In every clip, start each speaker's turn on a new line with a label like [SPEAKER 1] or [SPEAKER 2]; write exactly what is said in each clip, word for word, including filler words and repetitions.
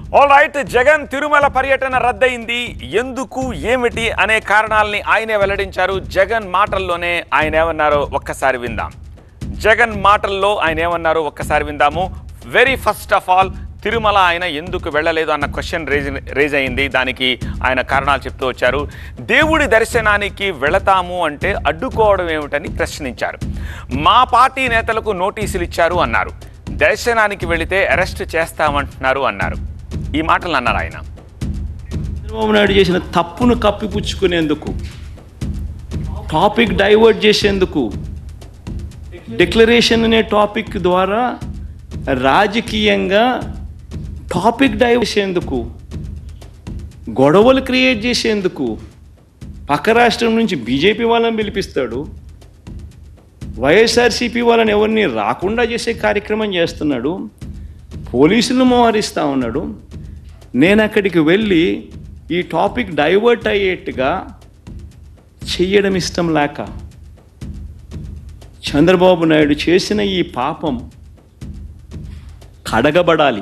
[SPEAKER 1] All right, Jagan Tirumala పర్యటన రద్దయింది. ఎందుకు, ఏమిటి అనే కారణాలని ఆయనే వెల్లడించారు. జగన్ మాటల్లోనే ఆయన ఏమన్నారో ఒక్కసారి విందాం. జగన్ మాటల్లో ఆయన ఏమన్నారో ఒక్కసారి విందాము. Very first of all, Tirumala ఆయన ఎందుకు వెళ్ళలేదు అన్న క్వశ్చన్ రేజ్ రేజ్ అయింది. దానికి ఆయన కారణాలు చెప్తూ వచ్చారు. దేవుడి దర్శనానికి వెళతాము అంటే అడ్డుకోవడం ఏమిటని ప్రశ్నించారు. మా పార్టీ నేతలకు నోటీసులు ఇచ్చారు అన్నారు. దర్శనానికి వెళితే అరెస్ట్ చేస్తామంటున్నారు అన్నారు. ఈ మాటలు అన్నారు ఆయన.
[SPEAKER 2] చంద్రబాబు నాయుడు చేసిన తప్పును కప్పిపుచ్చుకునేందుకు, టాపిక్ డైవర్ట్ చేసేందుకు, డిక్లరేషన్ అనే టాపిక్ ద్వారా రాజకీయంగా టాపిక్ డైవర్ట్ చేసేందుకు, గొడవలు క్రియేట్ చేసేందుకు పక్క రాష్ట్రం నుంచి బీజేపీ వాళ్ళని పిలిపిస్తాడు, వైఎస్ఆర్సీపీ వాళ్ళని ఎవరిని రాకుండా చేసే కార్యక్రమం చేస్తున్నాడు, పోలీసులను మోహరిస్తూ ఉన్నాడు. నేను అక్కడికి వెళ్ళి ఈ టాపిక్ డైవర్ట్ అయ్యేట్టుగా చెయ్యడం ఇష్టం లేక చంద్రబాబు నాయుడు చేసిన ఈ పాపం కడగబడాలి.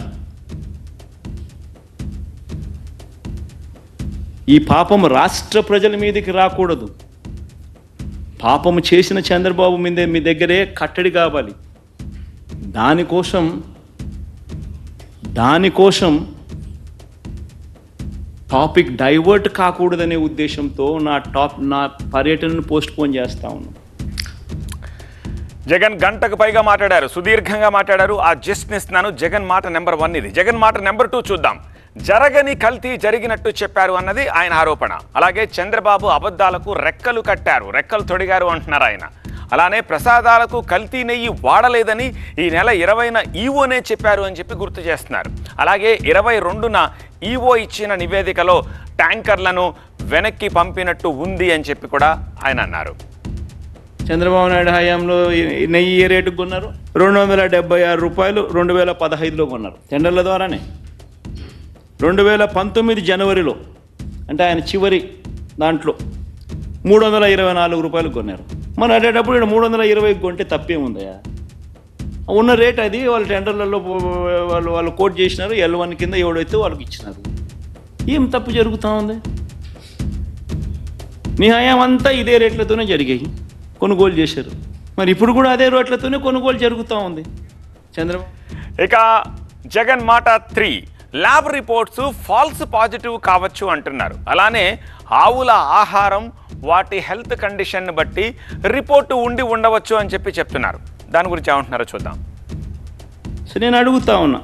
[SPEAKER 2] ఈ పాపం రాష్ట్ర ప్రజల మీదకి రాకూడదు. పాపము చేసిన చంద్రబాబు మీద మీ దగ్గరే కట్టడి కావాలి. దానికోసం దానికోసం టాపిక్ డైవర్ట్ కాకూడదనే ఉద్దేశంతో నా టాప్ నా పర్యటనను పోస్ట్ పోన్ చేస్తా ఉన్నాను.
[SPEAKER 1] జగన్ గంటకు పైగా మాట్లాడారు, సుదీర్ఘంగా మాట్లాడారు. ఆ జస్ట్ ఇస్తున్నాను. జగన్ మాట నెంబర్ వన్ ఇది. జగన్ మాట నెంబర్ టూ చూద్దాం. జరగని కల్తీ జరిగినట్టు చెప్పారు అన్నది ఆయన ఆరోపణ. అలాగే చంద్రబాబు అబద్ధాలకు రెక్కలు కట్టారు, రెక్కలు తొడిగారు అంటున్నారు ఆయన. అలానే ప్రసాదాలకు కల్తీ నెయ్యి వాడలేదని ఈ నెల ఇరవైన ఈవోనే చెప్పారు అని చెప్పి గుర్తు చేస్తున్నారు. అలాగే ఇరవై రెండున ఈవో ఇచ్చిన నివేదికలో ట్యాంకర్లను వెనక్కి పంపినట్టు ఉంది అని చెప్పి కూడా ఆయన అన్నారు.
[SPEAKER 2] చంద్రబాబు నాయుడు హయాంలో నెయ్యి ఏ రేటుకు కొన్నారు? రెండు వందల డెబ్బై ఆరు రూపాయలు రెండు వేల పదహైదులో కొన్నారు టెండర్ల ద్వారానే. రెండు వేల పంతొమ్మిది జనవరిలో అంటే ఆయన చివరి దాంట్లో మూడు వందల ఇరవై నాలుగు రూపాయలు కొన్నారు. మన అడేటప్పుడు ఇక్కడ మూడు వందల ఇరవై కొంటే తప్పేముందయా? ఉన్న రేట్ అది. వాళ్ళు టెండర్లలో వాళ్ళు వాళ్ళు కోట్ చేసినారు. ఎల్ వన్ కింద ఎవడైతే వాళ్ళకి ఇచ్చినారు. ఏం తప్పు జరుగుతూ ఉంది? నీ హయాం అంతా ఇదే రేట్లతోనే జరిగాయి, కొనుగోలు చేశారు. మరి ఇప్పుడు కూడా అదే రేట్లతోనే కొనుగోలు జరుగుతూ ఉంది. చంద్రబాబు
[SPEAKER 1] ఇక జగన్ మాట three, lab reports false positive కావచ్చు అంటున్నారు. అలానే ఆవుల ఆహారం వాటి హెల్త్ కండిషన్ బట్టి రిపోర్టు ఉండి ఉండవచ్చు అని చెప్పి చెప్తున్నారు. దాని గురించి ఏమంటున్నారో చూద్దాం.
[SPEAKER 2] సో నేను అడుగుతా ఉన్నా,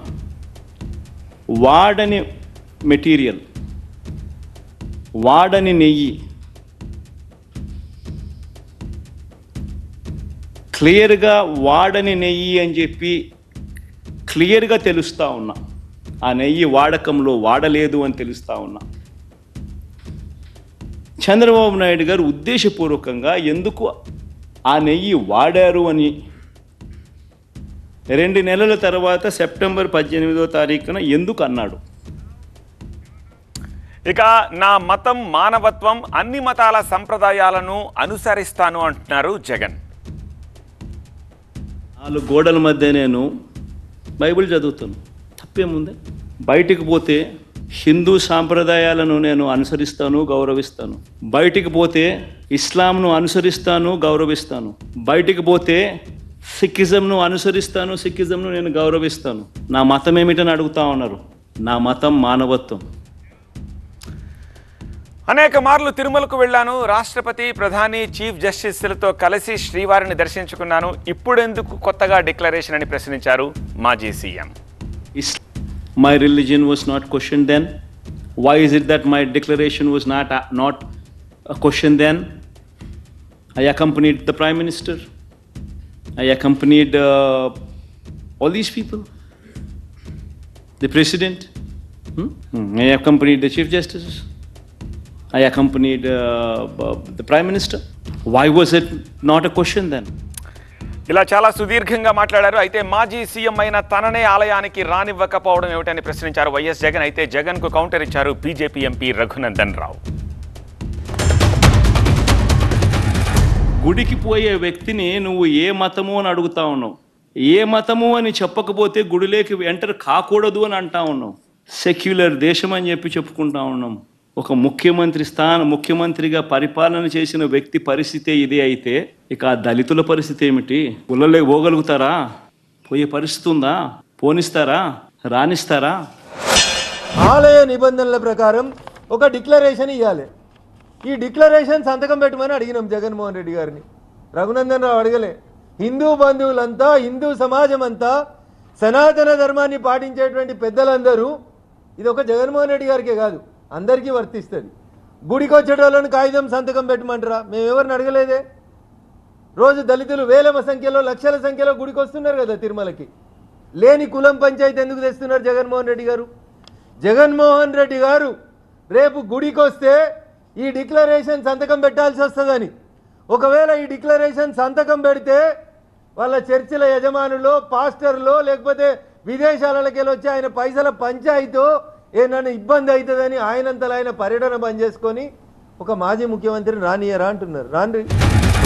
[SPEAKER 2] వాడని మెటీరియల్, వాడని నెయ్యి క్లియర్గా వాడని నెయ్యి అని చెప్పి క్లియర్గా తెలుస్తూ ఉన్నా. ఆ నెయ్యి వాడకంలో వాడలేదు అని తెలుస్తూ ఉన్నా. చంద్రబాబు నాయుడు గారు ఉద్దేశపూర్వకంగా ఎందుకు ఆ నెయ్యి వాడారు అని రెండు నెలల తర్వాత సెప్టెంబర్ పద్దెనిమిదో తారీఖున ఎందుకు అన్నాడు?
[SPEAKER 1] ఇక నా మతం మానవత్వం, అన్ని మతాల సంప్రదాయాలను అనుసరిస్తాను అంటున్నారు జగన్.
[SPEAKER 2] నాలుగు గోడల మధ్య నేను బైబిల్ చదువుతాను, తప్పేముంది? బయటికి పోతే హిందూ సాంప్రదాయాలను నేను అనుసరిస్తాను, గౌరవిస్తాను. బయటికి పోతే ఇస్లాంను అనుసరిస్తాను, గౌరవిస్తాను. బయటికి పోతే సిక్కిజంను అనుసరిస్తాను, సిక్కిజంను నేను గౌరవిస్తాను. నా మతం ఏమిటని అడుగుతా ఉన్నారు. నా మతం మానవత్వం.
[SPEAKER 1] అనేక మార్లు తిరుమలకు వెళ్ళాను. రాష్ట్రపతి, ప్రధాని, చీఫ్ జస్టిస్లతో కలిసి శ్రీవారిని దర్శించుకున్నాను. ఇప్పుడెందుకు కొత్తగా డిక్లరేషన్ అని ప్రశ్నించారు మాజీ CM.
[SPEAKER 2] My religion was not questioned then. Why is it that my declaration was not uh, not a question then? I accompanied the Prime Minister. I accompanied uh, all these people. The President. Hmm? Hmm. I accompanied the Chief Justice. I accompanied uh, the Prime Minister. Why was it not a question then?
[SPEAKER 1] ఇలా చాలా సుదీర్ఘంగా మాట్లాడారు. అయితే మాజీ CM అయిన తననే ఆలయానికి రానివ్వకపోవడం ఏమిటని ప్రశ్నించారు వైఎస్ జగన్. అయితే జగన్కు కౌంటర్ ఇచ్చారు బీజేపీ ఎంపీ రఘునందన్ రావు.
[SPEAKER 2] గుడికి పోయే వ్యక్తిని నువ్వు ఏ మతము అని అడుగుతా ఉన్నావు. ఏ మతము అని చెప్పకపోతే గుడిలోకి ఎంటర్ కాకూడదు అని అంటా ఉన్నావు. సెక్యులర్ దేశం అని చెప్పి చెప్పుకుంటా ఉన్నాం. ఒక ముఖ్యమంత్రి స్థానం ముఖ్యమంత్రిగా పరిపాలన చేసిన వ్యక్తి పరిస్థితి ఇదే అయితే ఇక ఆ దళితుల పరిస్థితి ఏమిటి? ఉల్లలే పోగలుగుతారా? పోయే పరిస్థితి ఉందా? పోనిస్తారా? రాణిస్తారా?
[SPEAKER 3] ఆలయ నిబంధనల ప్రకారం ఒక డిక్లరేషన్ ఇవ్వాలి. ఈ డిక్లరేషన్ సంతకం పెట్టమని అడిగినాం జగన్మోహన్ రెడ్డి గారిని. రఘునందన్ రావు అడగలే. హిందూ బంధువులంతా, హిందూ సమాజం అంతా, సనాతన ధర్మాన్ని పాటించేటువంటి పెద్దలందరూ, ఇది ఒక జగన్మోహన్ రెడ్డి గారికే కాదు అందరికీ వర్తిస్తుంది. గుడికి వచ్చేటోళ్ళని కాగితం సంతకం పెట్టమంటారా? మేము ఎవరిని అడగలేదే. రోజు దళితులు వేల సంఖ్యలో, లక్షల సంఖ్యలో గుడికి వస్తున్నారు కదా తిరుమలకి. లేని కులం పంచాయతీ ఎందుకు తెస్తున్నారు జగన్మోహన్ రెడ్డి గారు? జగన్మోహన్ రెడ్డి గారు రేపు గుడికి వస్తే ఈ డిక్లరేషన్ సంతకం పెట్టాల్సి వస్తుందని, ఒకవేళ ఈ డిక్లరేషన్ సంతకం పెడితే వాళ్ళ చర్చిల యజమానులో, పాస్టర్లో, లేకపోతే విదేశాలకి వెళ్ళి వచ్చి ఆయన పైసల పంచాయితో ఏమన్నా ఇబ్బంది అవుతుందని ఆయనంతలో ఆయన పర్యటన బంద్ చేసుకొని ఒక మాజీ ముఖ్యమంత్రిని రానియరా అంటున్నారు. రాండ్రి.